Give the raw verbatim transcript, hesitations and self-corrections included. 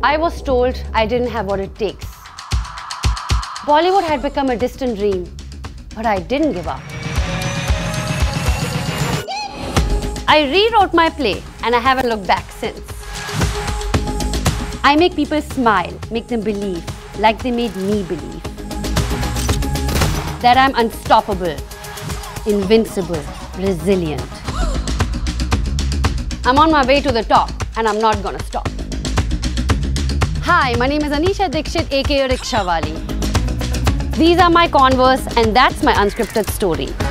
I was told I didn't have what it takes. Bollywood had become a distant dream, but I didn't give up. I rewrote my play and I haven't looked back since. I make people smile, make them believe, like they made me believe. That I'm unstoppable, invincible, resilient. I'm on my way to the top and I'm not gonna stop. Hi, my name is Anisha Dixit, aka Rickshawali. These are my Converse and that's my unscripted story.